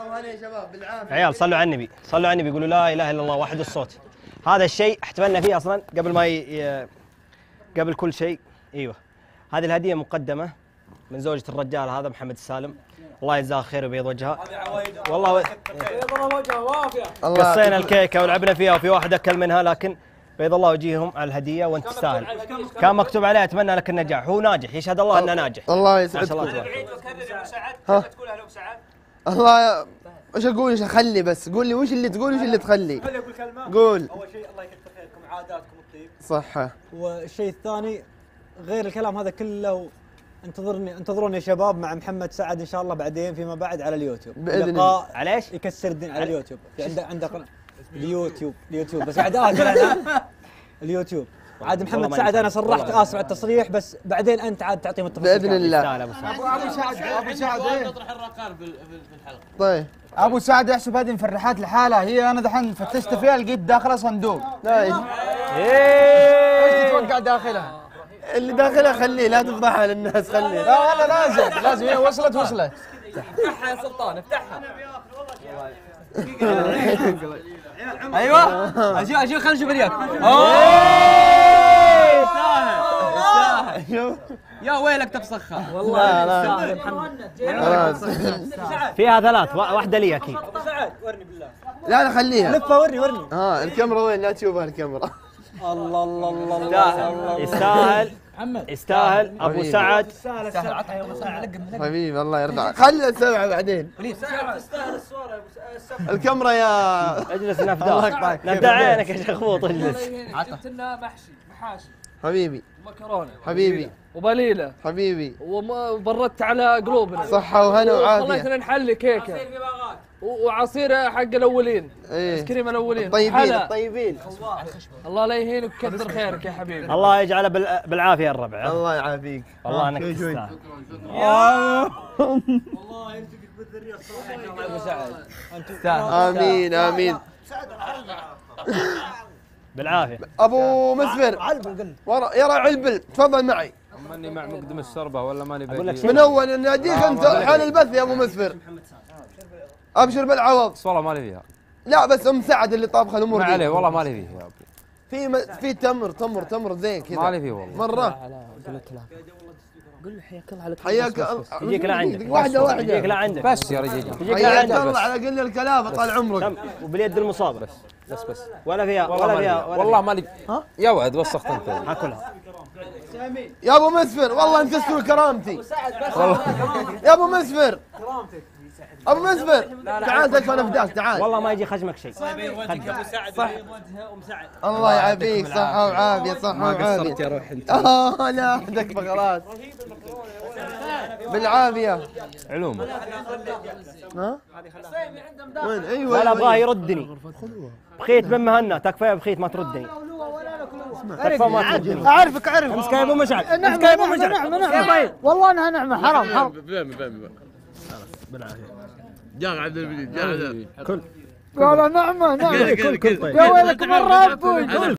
وهلا يا شباب بالعافيه. عيال صلوا على النبي، صلوا على النبي، يقولوا لا اله الا الله وحد الصوت. هذا الشيء احتفلنا فيه اصلا قبل ما قبل كل شيء. ايوه، هذه الهديه مقدمه من زوجة الرجال هذا محمد السالم، الله يجزاه خير ويبيض وجهها. والله بيض وجهها وافيه. قصينا الكيكه ولعبنا فيها وفي واحد اكل منها، لكن بيض الله وجيههم على الهديه وانت تستاهل. كان مكتوب عليه اتمنى لك النجاح، هو ناجح يشهد الله انه ناجح. الله يسعدكم. الله بعيد وكرر يا ابو سعد، كيف تقولها لو سعد؟ الله ايش اقول؟ ايش اخلي؟ بس قول لي وش اللي تقول وش اللي تخلي؟ خلي اقول كلمه. قول. اول شيء الله يكثر خيركم عاداتكم الطيب. صحة. والشيء الثاني غير الكلام هذا كله، انتظروني يا شباب مع محمد سعد ان شاء الله بعدين فيما بعد على اليوتيوب. باذن الله. على ايش؟ يكسر الدنيا على اليوتيوب. عنده قناه اليوتيوب بس عاد انا اليوتيوب. عاد محمد سعد انا صرحت اسف على التصريح، بس بعدين انت عاد تعطيهم التفاصيل باذن الله. ابو سعد نطرح الرقار بالحلقه. طيب ابو سعد يحسب هذه مفرحات لحالها، هي انا دحين فتشت فيها لقيت داخلها صندوق. لا ايش تتوقع داخلها؟ اللي داخلها خليه، لا تفضحها للناس، خليه. لا والله لازم هي وصلت. افتحها يا سلطان افتحها. ايوه اجي خلينا نشوف اليد. يستاهل. يا ويلك تفسخها والله. لا فيها ثلاث، واحده لي اكيد. سعد ورني بالله. لا خليها. لفه ورني. الكاميرا وين؟ لا تشوفها الكاميرا. الله يستاهل يستاهل ابو سعد. حبيبي الله يرضى عنك. خلي السمعة بعدين. تستاهل الصوره يا ابو الكاميرا يا اجلس نبدا عينك يا شخبوط اجلس. جبت لنا محاشي حبيبي مكرونه حبيبي وبليله حبيبي. وبردت على قلوبنا. صحة وهنا وعافية. خليتنا نحلي كيكه وعصير حق الاولين. ايس كريم الاولين الطيبين. الله لا يهينك ويكثر خيرك يا حبيبي. الله يجعله بالعافيه الربع. الله يعافيك. والله انك تستاهل. والله يرزقك بالذريه الصالحه يا ابو سعد. امين. بالعافيه. ابو مسفر يرى علبل، تفضل معي. ماني مع مقدم الشربه ولا ماني اقول لك من اول ناديك انت حال البث يا ابو مسفر. ابشر بالعوض. والله مالي فيها. لا بس ام سعد اللي طابخه الامور ما دي. عليه والله مالي فيها يا ابي. في تمر زين كذا. مالي فيه والله. مره. قول له حياك الله على حياك الله. يجيك لعندك. واحده يجيك لعندك. بس يا رجال. يجيك حياك لعندك. الله على قل الكلام طال عمرك. وباليد المصابه بس ولا فيها والله مالي. يا وعد وسخت انت. هاكلها. يا ابو مسفر والله انت تستر كرامتي. يا ابو مسفر. ابو مسفر تعال تكفى انا فداك تعال. والله ما يجي خشمك شيء. ابو سعد وجهه ام سعد. الله يعافيك صحة وعافية صحة وعافية. يا روح انت. لا تكفى خلاص. بالعافية. علوم. ها؟ وين؟ ايوه ولا ابغاه يردني. بخيت بن مهنا تكفى يا بخيت ما تردني. تكفى ما تردني. اعرفك امسك يا ابو مشعل. نعمة والله انها نعمة حرام. جامع عبد المجيد جامع قال نعمة. يا ويلك مرة ابوي.